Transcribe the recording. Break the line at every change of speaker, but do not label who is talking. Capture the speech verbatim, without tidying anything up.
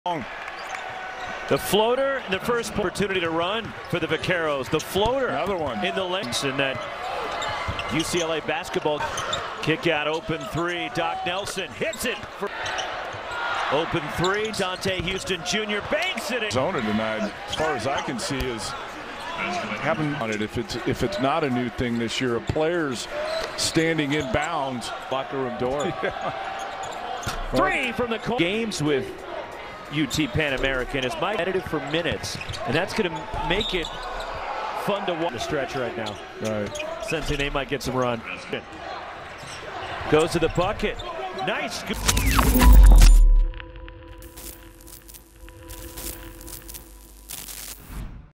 The floater, the first opportunity to run for the Vaqueros. The floater,
another one
in the lengths, and that U C L A basketball kick out, open three. Doc Nelson hits it for open three. Donte Houston Junior banks it.
Arizona tonight, as far as I can see, is haven't on it. If it's if it's not a new thing this year, of players standing in bounds,
Locker room door.
Yeah.
Three from the corner. Games with U T Pan American is Mike edited for minutes, and that's going to make it fun to watch the stretch right now.
Right.
Sensing they might get some run. Goes to the bucket. Nice.